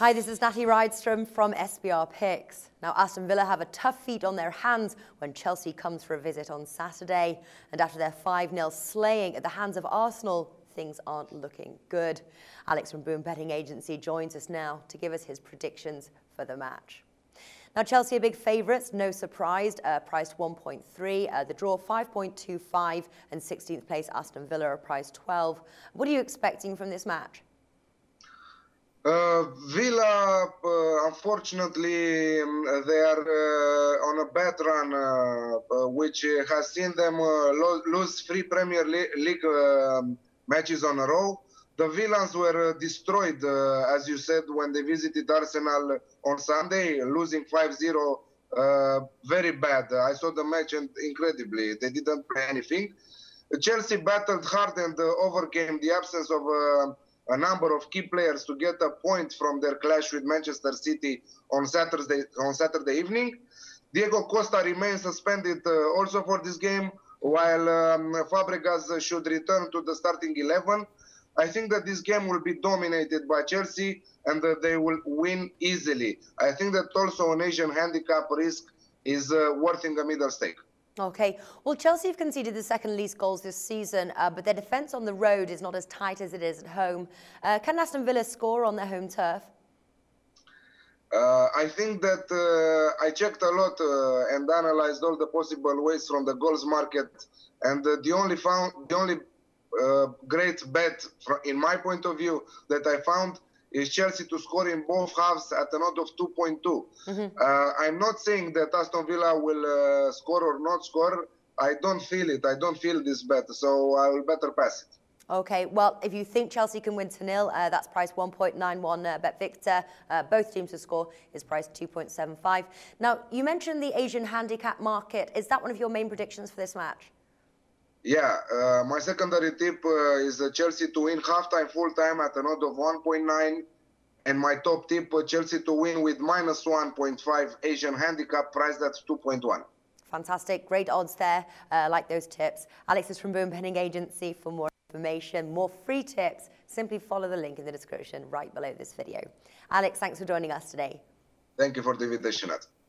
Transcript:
Hi, this is Natalie Rydstrom from SBR Picks. Now, Aston Villa have a tough feat on their hands when Chelsea comes for a visit on Saturday. And after their 5-0 slaying at the hands of Arsenal, things aren't looking good. Alex from Boom Betting Agency joins us now to give us his predictions for the match. Now, Chelsea are big favourites, no surprise, priced 1.3. The draw 5.25 and 16th place Aston Villa are priced 12. What are you expecting from this match? Villa, unfortunately, they are on a bad run, which has seen them lose 3 Premier League matches on a row. The Villans were destroyed, as you said, when they visited Arsenal on Sunday, losing 5-0. Very bad. I saw the match and incredibly, they didn't play anything. Chelsea battled hard and overcame the absence of a number of key players to get a point from their clash with Manchester City on Saturday evening. Diego Costa remains suspended also for this game, while Fabregas should return to the starting 11. I think that this game will be dominated by Chelsea and they will win easily. I think that also an Asian handicap risk is worth in the middle stake. Okay, well, Chelsea have conceded the second least goals this season, but their defence on the road is not as tight as it is at home. Can Aston Villa score on their home turf? I think that I checked a lot and analyzed all the possible ways from the goals market, and the only great bet, in my point of view, that I found is Chelsea to score in both halves at an odd of 2.2. I'm not saying that Aston Villa will score or not score. I don't feel it. I don't feel this bet, so I will better pass it. Okay, well, if you think Chelsea can win 2-0, that's priced 1.91. Bet Victor, both teams to score, is priced 2.75. Now, you mentioned the Asian handicap market. Is that one of your main predictions for this match? Yeah, my secondary tip is Chelsea to win halftime, full-time at an odd of 1.9. And my top tip, Chelsea to win with minus 1.5 Asian handicap, priced at 2.1. Fantastic, great odds there. Like those tips. Alex is from Boom Betting Agency. For more information, more free tips, simply follow the link in the description right below this video. Alex, thanks for joining us today. Thank you for the invitation, Nat.